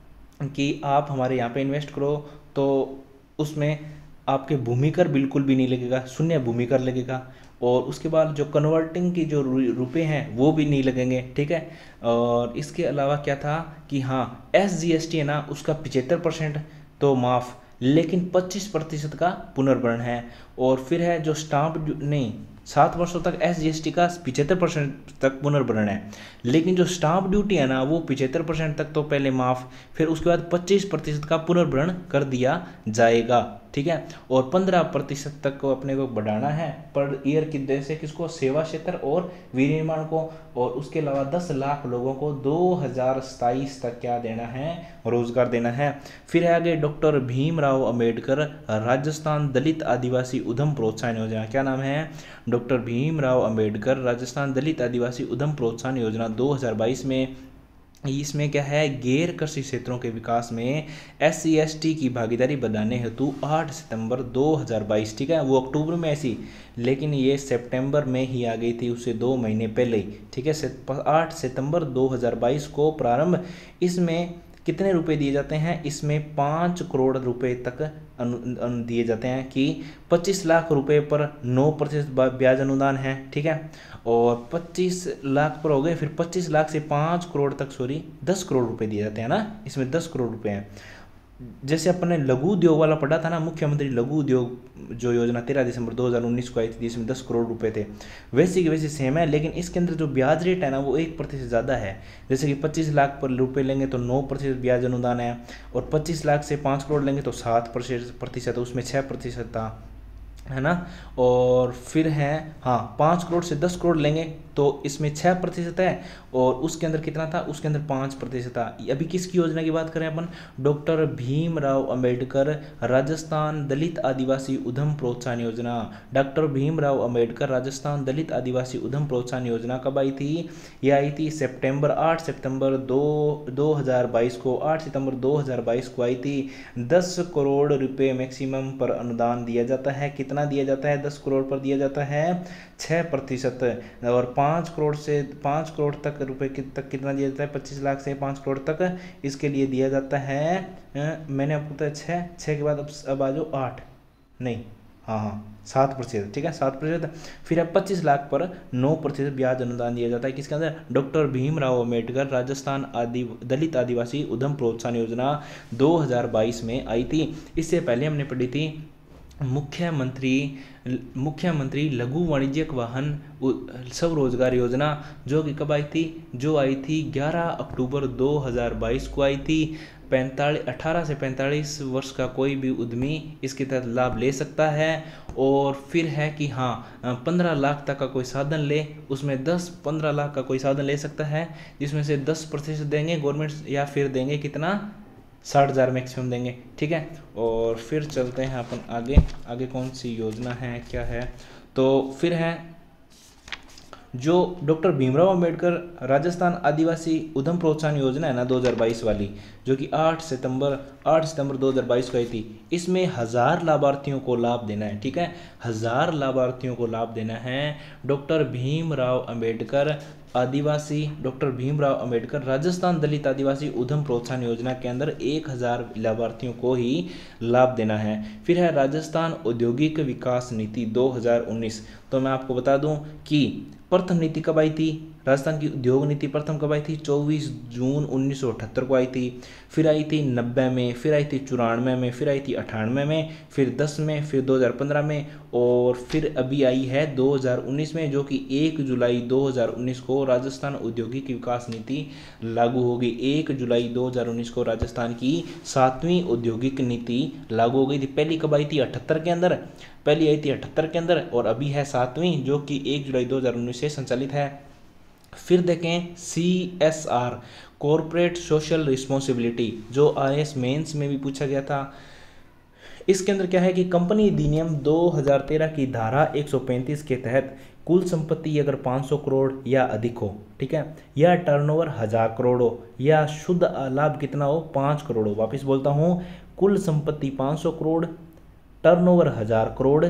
कि आप हमारे यहाँ पे इन्वेस्ट करो तो उसमें आपके भूमि कर बिल्कुल भी नहीं लगेगा, शून्य भूमि कर लगेगा, और उसके बाद जो कन्वर्टिंग की जो रुपए हैं वो भी नहीं लगेंगे। ठीक है, और इसके अलावा क्या था कि हाँ एस जी एस टी है ना उसका पिचहत्तर परसेंट तो माफ़, लेकिन पच्चीस प्रतिशत का पुनर्भरण है। और फिर है जो स्टाम्प नहीं सात वर्षों तक एस जी एस टी का पिचहत्तर परसेंट तक पुनर्भरण है, लेकिन जो स्टाम्प ड्यूटी है ना वो पिचहत्तर परसेंट तक तो पहले माफ़, फिर उसके बाद पच्चीस प्रतिशत का पुनर्भरण कर दिया जाएगा। ठीक है, और पंद्रह प्रतिशत तक को अपने को बढ़ाना है पर ईयर की दर से किसको? सेवा क्षेत्र और विनिर्माण को, और उसके अलावा दस लाख लोगों को दो हज़ार सताईस तक क्या देना है? रोजगार देना है। फिर है आगे डॉक्टर भीमराव अंबेडकर राजस्थान दलित आदिवासी उद्यम प्रोत्साहन योजना। क्या नाम है? डॉक्टर भीमराव अंबेडकर राजस्थान दलित आदिवासी उद्यम प्रोत्साहन योजना दो हज़ार बाईस में। इसमें क्या है? गैर कृषि क्षेत्रों के विकास में एस सी एस टी की भागीदारी बढ़ाने हेतु आठ सितंबर दो हज़ार बाईस, ठीक है, वो अक्टूबर में ऐसी, लेकिन ये सितंबर में ही आ गई थी, उससे दो महीने पहले ही। ठीक है, आठ सितंबर दो हज़ार बाईस को प्रारंभ। इसमें कितने रुपए दिए जाते हैं? इसमें पाँच करोड़ रुपए तक अनु, अनु दिए जाते हैं कि पच्चीस लाख रुपए पर नौ प्रतिशत ब्याज अनुदान है। ठीक है, और पच्चीस लाख पर हो गए, फिर पच्चीस लाख से पाँच करोड़ तक सॉरी दस करोड़ रुपए दिए जाते हैं ना, इसमें दस करोड़ रुपए हैं। जैसे अपन ने लघु उद्योग वाला पढ़ा था ना, मुख्यमंत्री लघु उद्योग जो योजना तेरह दिसंबर दो हज़ार उन्नीस को आई थी जिसमें दस करोड़ रुपए थे, वैसे की वैसे सेम है, लेकिन इसके अंदर जो ब्याज रेट है ना वो एक प्रतिशत ज़्यादा है। जैसे कि पच्चीस लाख पर रुपए लेंगे तो नौ प्रतिशत ब्याज अनुदान है, और पच्चीस लाख से पाँच करोड़ लेंगे तो सात प्रतिशत, उसमें छः प्रतिशत था, है ना। और फिर है हाँ पाँच करोड़ से दस करोड़ लेंगे तो इसमें छः प्रतिशत है, और उसके अंदर कितना था? उसके अंदर पाँच प्रतिशत था। अभी किसकी योजना की बात करें अपन? डॉक्टर भीमराव अंबेडकर राजस्थान दलित आदिवासी उद्यम प्रोत्साहन योजना। डॉक्टर भीमराव अंबेडकर राजस्थान दलित आदिवासी उद्यम प्रोत्साहन योजना कब आई थी? ये आई थी सितंबर आठ सितंबर दो दो हज़ार बाईस को, आठ सितंबर दो हज़ार बाईस को आई थी। दस करोड़ रुपए मैक्सिमम पर अनुदान दिया जाता है। कितना दिया जाता है? दस करोड़ पर दिया जाता है छः प्रतिशत, और पाँच करोड़ से पाँच करोड़ तक रुपए तक कितना दिया जाता है? पच्चीस लाख से पाँच करोड़ तक इसके लिए दिया जाता है। मैंने आपको बताया छः, छः के बाद अब अब आ जाओ आठ, नहीं हाँ हाँ सात प्रतिशत, ठीक है सात प्रतिशत। फिर अब पच्चीस लाख पर नौ प्रतिशत ब्याज अनुदान दिया जाता है। किसके अंदर? डॉक्टर भीमराव अंबेडकर राजस्थान आदि दलित आदिवासी उद्यम प्रोत्साहन योजना दो हज़ार बाईस में आई थी। इससे पहले हमने पढ़ी थी मुख्यमंत्री मुख्यमंत्री लघु वाणिज्यिक वाहन स्वरोजगार योजना, जो कि कब आई थी? जो आई थी ग्यारह अक्टूबर दो हज़ार बाईस को आई थी। पैंतालीस अठारह से पैंतालीस वर्ष का कोई भी उद्यमी इसके तहत लाभ ले सकता है। और फिर है कि हाँ पंद्रह लाख तक का कोई साधन ले, उसमें दस पंद्रह लाख का कोई साधन ले सकता है, जिसमें से दस प्रतिशत देंगे गवर्नमेंट, या फिर देंगे कितना? साठ हज़ार मैक्सिमम देंगे। ठीक है, और फिर चलते हैं अपन आगे। आगे कौन सी योजना है, क्या है? तो फिर है जो डॉक्टर भीमराव अंबेडकर राजस्थान आदिवासी उद्यम प्रोत्साहन योजना है ना दो हज़ार बाईस वाली, जो कि आठ सितंबर आठ सितंबर दो हज़ार बाईस को आई थी। इसमें हज़ार लाभार्थियों को लाभ देना है। ठीक है, हज़ार लाभार्थियों को लाभ देना है। डॉक्टर भीमराव अंबेडकर आदिवासी डॉक्टर भीमराव अंबेडकर राजस्थान दलित आदिवासी उद्यम प्रोत्साहन योजना के अंदर एक हज़ार लाभार्थियों को ही लाभ देना है। फिर है राजस्थान औद्योगिक विकास नीति दो हज़ार उन्नीस। तो मैं आपको बता दूं कि प्रथम नीति कब आई थी? राजस्थान की उद्योग नीति प्रथम कब आई थी? चौबीस जून उन्नीस सौ अठहत्तर को आई थी। फिर आई थी नब्बे में, फिर आई थी चौरानवे में, फिर आई थी अठानवे में, फिर दस में, फिर दो हज़ार पंद्रह में, और फिर अभी आई है दो हज़ार उन्नीस में, जो कि एक जुलाई दो हज़ार उन्नीस को राजस्थान औद्योगिक विकास नीति लागू होगी। एक जुलाई दो हज़ार उन्नीस को राजस्थान की सातवीं औद्योगिक नीति लागू हो गई थी। पहली कब आई थी? अठहत्तर के अंदर, पहली आई थी अठहत्तर के अंदर, और अभी है सातवीं, जो कि एक जुलाई दो हज़ार उन्नीस से संचालित है। फिर देखें C S R, corporate social responsibility, जो आई ए एस मेंस में भी पूछा गया था। इसके अंदर क्या है कि कंपनी अधिनियम दो हज़ार तेरह की धारा एक सौ पैंतीस के तहत कुल संपत्ति अगर पाँच सौ करोड़ या अधिक हो, ठीक है, या टर्नओवर हजार करोड़ हो, या शुद्ध लाभ कितना हो? पाँच करोड़ हो। वापस बोलता हूँ, कुल संपत्ति पाँच सौ करोड़, टर्नओवर हजार करोड़,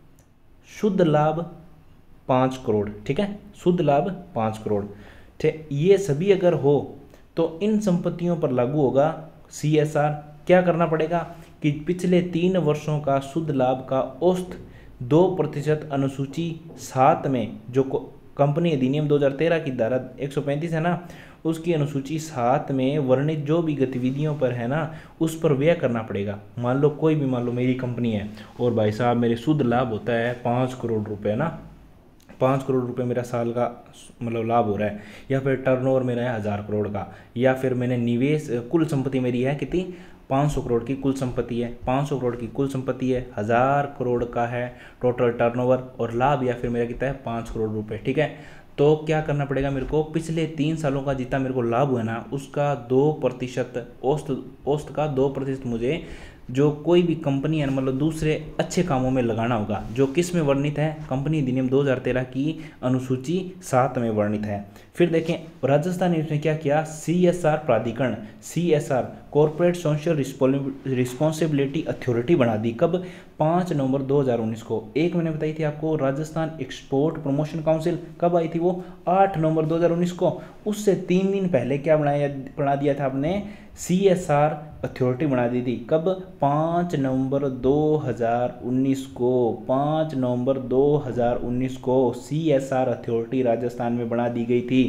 शुद्ध लाभ पाँच करोड़, ठीक है, शुद्ध लाभ पाँच करोड़, ठीक, ये सभी अगर हो तो इन संपत्तियों पर लागू होगा सी एस आर। क्या करना पड़ेगा कि पिछले तीन वर्षों का शुद्ध लाभ का औसत दो प्रतिशत अनुसूची सात में, जो कंपनी अधिनियम दो हज़ार तेरह की धारा एक सौ पैंतीस है ना, उसकी अनुसूची सात में वर्णित जो भी गतिविधियों पर है ना, उस पर व्यय करना पड़ेगा। मान लो कोई भी, मान लो मेरी कंपनी है और भाई साहब मेरे शुद्ध लाभ होता है पाँच करोड़ रुपए ना, पाँच करोड़ रुपए मेरा साल का मतलब लाभ हो रहा है, या फिर टर्नओवर मेरा है हज़ार करोड़ का, या फिर मैंने निवेश, कुल संपत्ति मेरी है कितनी? पाँच सौ करोड़ की कुल संपत्ति है, पाँच सौ करोड़ की कुल संपत्ति है, हज़ार करोड़ का है टोटल टर्नओवर, और लाभ या फिर मेरा कितना है? पाँच करोड़ रुपए, ठीक है। तो क्या करना पड़ेगा मेरे को? पिछले तीन सालों का जितना मेरे को लाभ हुआ ना, उसका दो प्रतिशत औसत औसत का दो प्रतिशत मुझे जो कोई भी कंपनी है मतलब दूसरे अच्छे कामों में लगाना होगा, जो किस में वर्णित है? कंपनी अधिनियम दो हज़ार तेरह की अनुसूची सात में वर्णित है। फिर देखें राजस्थान ने इसमें क्या किया? सी एस आर प्राधिकरण, C S R corporate social responsibility authority बना दी। कब? पाँच नवंबर दो हज़ार उन्नीस को। एक मैंने बताई थी आपको राजस्थान एक्सपोर्ट प्रमोशन काउंसिल, कब आई थी वो? आठ नवंबर दो हज़ार उन्नीस को। उससे तीन दिन पहले क्या बनाया बना दिया था आपने? सी एस आर अथॉरिटी बना दी थी। कब? पाँच नवंबर दो हज़ार उन्नीस को, पाँच नवंबर दो हज़ार उन्नीस को C S R authority Rajasthan में बना दी गई थी।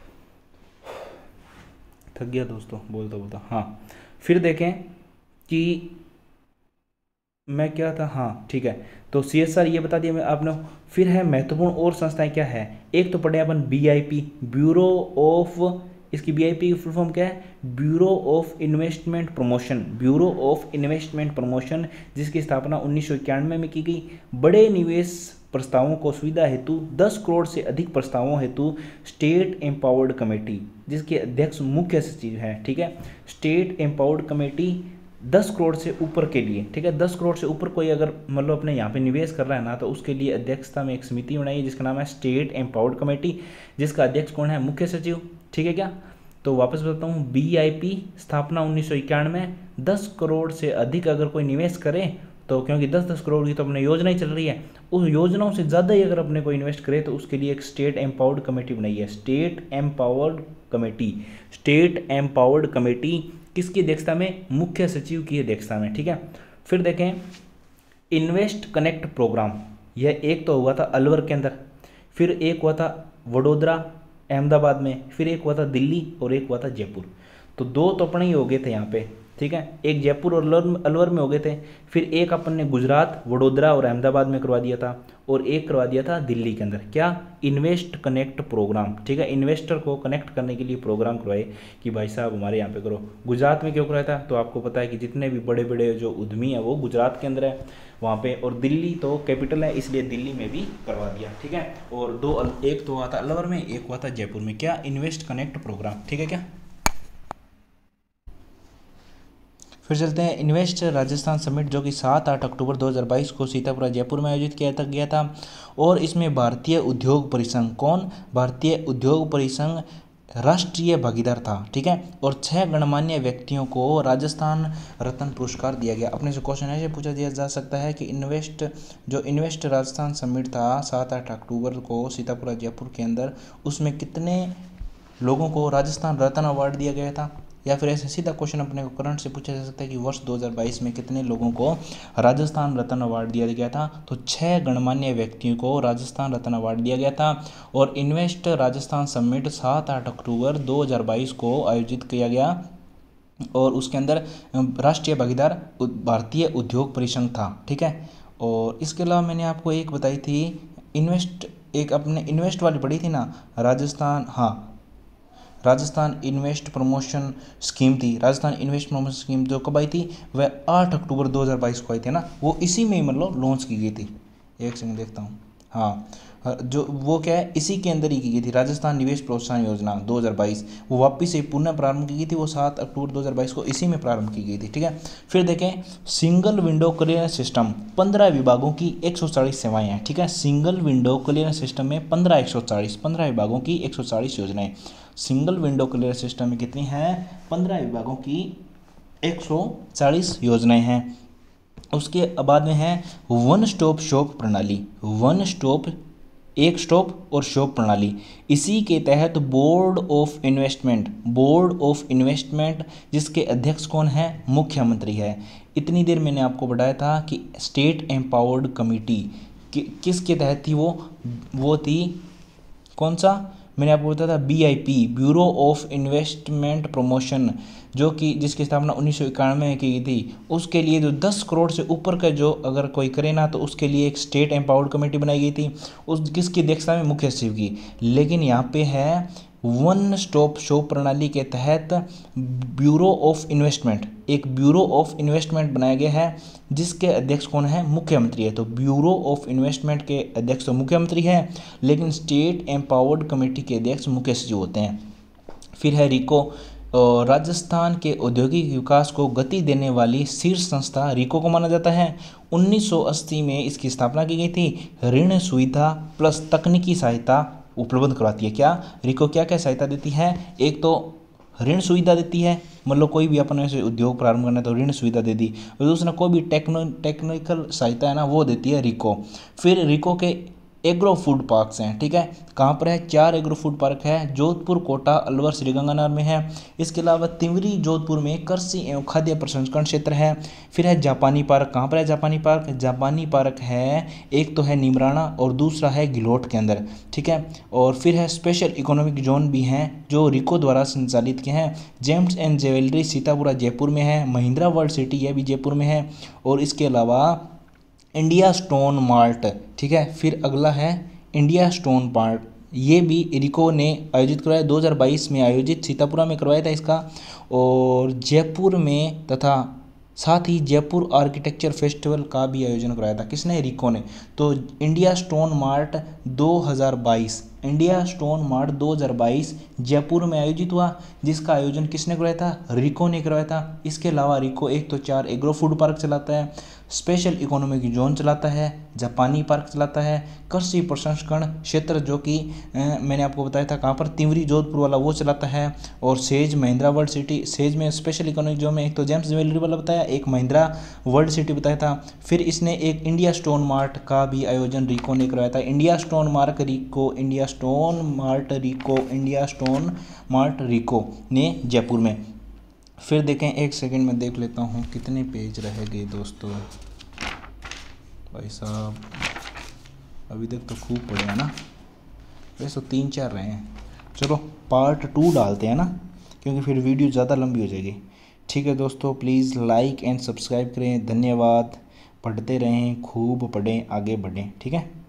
थक गया दोस्तों बोलता बोलता। हाँ, फिर देखें कि मैं क्या था, हाँ ठीक है, तो सी एस आर ये बता दिया मैं आपने। फिर है महत्वपूर्ण और संस्थाएं क्या है? एक तो पढ़े अपन B I P, bureau of, इसकी बी आई पी की फुल फॉर्म क्या है? Bureau of investment promotion, bureau of investment promotion, जिसकी स्थापना उन्नीस सौ इक्यानवे में की गई। बड़े निवेश प्रस्तावों को सुविधा हेतु दस करोड़ से अधिक प्रस्तावों हेतु स्टेट एम्पावर्ड कमेटी, जिसके अध्यक्ष मुख्य सचिव है, ठीक है। स्टेट एम्पावर्ड कमेटी दस करोड़ से ऊपर के लिए, ठीक है, दस करोड़ से ऊपर कोई अगर मतलब अपने यहाँ पे निवेश कर रहा है ना, तो उसके लिए अध्यक्षता में एक समिति बनाई है जिसका नाम है स्टेट एम्पावर्ड कमेटी, जिसका अध्यक्ष कौन है? मुख्य सचिव, ठीक है क्या। तो वापस बताता हूँ, बी आई पी स्थापना उन्नीस सौ इक्यानवे, दस करोड़ से अधिक अगर कोई निवेश करे तो, क्योंकि दस दस करोड़ की तो अपने योजना ही चल रही है, उस योजनाओं से ज़्यादा ही अगर अपने को इन्वेस्ट करे तो उसके लिए एक स्टेट एम्पावर्ड कमेटी बनाई है, state empowered committee. State empowered committee किसकी अध्यक्षता में? मुख्य सचिव की अध्यक्षता में, ठीक है। फिर देखें इन्वेस्ट कनेक्ट प्रोग्राम, यह एक तो हुआ था अलवर के अंदर, फिर एक हुआ था वडोदरा अहमदाबाद में, फिर एक हुआ था दिल्ली और एक हुआ था जयपुर। तो दो तो अपने ही हो गए थे यहाँ पे, ठीक है, एक जयपुर और अलवर में हो गए थे। फिर एक अपन ने गुजरात वडोदरा और अहमदाबाद में करवा दिया था, और एक करवा दिया था दिल्ली के अंदर। क्या? इन्वेस्ट कनेक्ट प्रोग्राम, ठीक है, इन्वेस्टर को कनेक्ट करने के लिए प्रोग्राम करवाए कि भाई साहब हमारे यहाँ पे करो। गुजरात में क्यों करवाया था? तो आपको पता है कि जितने भी बड़े बड़े जो उद्यमी है वो गुजरात के अंदर है वहाँ पे, और दिल्ली तो कैपिटल है इसलिए दिल्ली में भी करवा दिया, ठीक है। और दो, एक तो हुआ था अलवर में, एक हुआ था जयपुर में। क्या? इन्वेस्ट कनेक्ट प्रोग्राम, ठीक है क्या। फिर चलते हैं इन्वेस्ट राजस्थान समिट, जो कि सात आठ अक्टूबर दो हज़ार बाईस को सीतापुर जयपुर में आयोजित किया था गया था। और इसमें भारतीय उद्योग परिसंघ, कौन? भारतीय उद्योग परिसंघ राष्ट्रीय भागीदार था, ठीक है। और छह गणमान्य व्यक्तियों को राजस्थान रत्न पुरस्कार दिया गया। अपने से क्वेश्चन ऐसे पूछा दिया जा सकता है कि इन्वेस्ट जो इन्वेस्ट राजस्थान समिट था सात आठ अक्टूबर को सीतापुर जयपुर के अंदर, उसमें कितने लोगों को राजस्थान रत्न अवार्ड दिया गया था? या फिर ऐसे सीधा क्वेश्चन अपने को करंट से पूछा जा सकता है कि वर्ष दो हज़ार बाईस में कितने लोगों को राजस्थान रत्न अवार्ड दिया गया था। तो छः गणमान्य व्यक्तियों को राजस्थान रत्न अवार्ड दिया गया था। और इन्वेस्ट राजस्थान समिट सात आठ अक्टूबर दो हज़ार बाईस को आयोजित किया गया और उसके अंदर राष्ट्रीय भागीदार भारतीय उद्योग परिसंघ था। ठीक है, और इसके अलावा मैंने आपको एक बताई थी इन्वेस्ट, एक अपने इन्वेस्ट वाली पढ़ी थी ना, राजस्थान, हाँ राजस्थान इन्वेस्ट प्रमोशन स्कीम थी। राजस्थान इन्वेस्ट प्रमोशन स्कीम जो कब आई थी, वह आठ अक्टूबर दो हज़ार बाईस को आई थी ना, वो इसी में ही मतलब लॉन्च की गई थी। एक सेकंड देखता हूँ, हाँ जो वो क्या है, इसी के अंदर ही की गई थी राजस्थान निवेश प्रोत्साहन योजना दो हज़ार बाईस। वो वापस से पुनः प्रारंभ की गई थी, वो सात अक्टूबर दो हज़ार बाईस को इसी में प्रारंभ की गई थी। ठीक है, फिर देखें सिंगल विंडो क्लियरेंस सिस्टम, पंद्रह विभागों की एक सौ चालीस सेवाएं हैं। ठीक है, सिंगल विंडो क्लियरेंस सिस्टम में पंद्रह एक सौ चालीस पंद्रह विभागों की एक सौ चालीस योजनाएं। सिंगल विंडो क्लियरेंस सिस्टम में कितनी हैं, पंद्रह विभागों की एक सौ चालीस योजनाएं हैं। उसके बाद में है वन स्टॉप शॉप प्रणाली, वन स्टॉप एक स्टॉप और शॉप प्रणाली। इसी के तहत board of investment, board of investment जिसके अध्यक्ष कौन है, मुख्यमंत्री है। इतनी देर मैंने आपको बताया था कि स्टेट एम्पावर्ड कमेटी कि, किसके तहत थी, वो वो थी कौन सा, मैंने आपको बताया था B I P, bureau of investment promotion, जो कि जिसकी स्थापना उन्नीस सौ इक्यानवे में की गई थी। उसके लिए जो दस करोड़ से ऊपर का जो अगर कोई करे ना, तो उसके लिए एक स्टेट एम्पावर्ड कमेटी बनाई गई थी, उस किसकी अध्यक्षता में, मुख्य सचिव की। लेकिन यहाँ पे है वन स्टॉप शॉप प्रणाली के तहत ब्यूरो ऑफ इन्वेस्टमेंट, एक ब्यूरो ऑफ इन्वेस्टमेंट बनाया गया है जिसके अध्यक्ष कौन है, मुख्यमंत्री है। तो ब्यूरो ऑफ इन्वेस्टमेंट के अध्यक्ष तो मुख्यमंत्री है, लेकिन स्टेट एम्पावर्ड कमेटी के अध्यक्ष मुख्य सचिव होते हैं। फिर है रिको, राजस्थान के औद्योगिक विकास को गति देने वाली शीर्ष संस्था रिको को माना जाता है। उन्नीस सौ अस्सी में इसकी स्थापना की गई थी। ऋण सुविधा प्लस तकनीकी सहायता उपलब्ध करवाती है। क्या रिको क्या क्या सहायता देती है, एक तो ऋण सुविधा देती है, मतलब कोई भी अपन ऐसे उद्योग प्रारंभ करना है तो ऋण सुविधा दे दी, और दूसरा कोई भी टेक्नो टेक्निकल सहायता है ना, वो देती है रिको। फिर रिको के एग्रो फूड पार्क्स हैं। ठीक है, कहाँ पर है, चार एग्रो फूड पार्क है, जोधपुर, कोटा, अलवर, श्रीगंगानगर में है। इसके अलावा तिवरी जोधपुर में कृषि एवं खाद्य प्रसंस्करण क्षेत्र है। फिर है जापानी पार्क, कहाँ पर है जापानी पार्क, जापानी पार्क है एक तो है निमराना और दूसरा है गिलोट के अंदर। ठीक है, और फिर है स्पेशल इकोनॉमिक जोन भी हैं जो रिको द्वारा संचालित किए हैं। Gems and jewellery Sitapura Jaipur में है, महिंद्रा वर्ल्ड सिटी यह भी जयपुर में है, और इसके अलावा इंडिया स्टोन मार्ट। ठीक है, फिर अगला है इंडिया स्टोन मार्ट, ये भी रिको ने आयोजित करवाया, दो हज़ार बाईस में आयोजित सीतापुरा में करवाया था इसका, और जयपुर में तथा साथ ही जयपुर आर्किटेक्चर फेस्टिवल का भी आयोजन कराया था। किसने, रिको ने। तो इंडिया स्टोन मार्ट दो हज़ार बाईस, इंडिया स्टोन मार्ट दो हज़ार बाईस जयपुर में आयोजित हुआ, जिसका आयोजन किसने करवाया था, रिको ने करवाया था। इसके अलावा रिको एक तो चार एग्रो फूड पार्क चलाता है, स्पेशल इकोनॉमिक जोन चलाता है, जापानी पार्क चलाता है, कृषि प्रसंस्करण क्षेत्र जो कि मैंने आपको बताया था कहाँ पर, तिवरी जोधपुर वाला वो चलाता है, और SEZ Mahindra world city, SEZ में स्पेशल इकोनॉमिक जोन में एक तो जेम्स ज्वेलरी वाला बताया, एक महिंद्रा वर्ल्ड सिटी बताया था। फिर इसने एक इंडिया स्टोन मार्ट का भी आयोजन रिको ने करवाया था। India stone mart RIICO, India stone mart RIICO, India stone mart RIICO ने जयपुर में। फिर देखें, एक सेकंड में देख लेता हूँ कितने पेज रह गए दोस्तों। भाई साहब अभी तक तो खूब पढ़े हैं ना, वैसे तो तीन चार रहे हैं। चलो पार्ट टू डालते हैं ना, क्योंकि फिर वीडियो ज़्यादा लंबी हो जाएगी। ठीक है दोस्तों, प्लीज़ लाइक एंड सब्सक्राइब करें। धन्यवाद। पढ़ते रहें, खूब पढ़ें, आगे बढ़ें। ठीक है।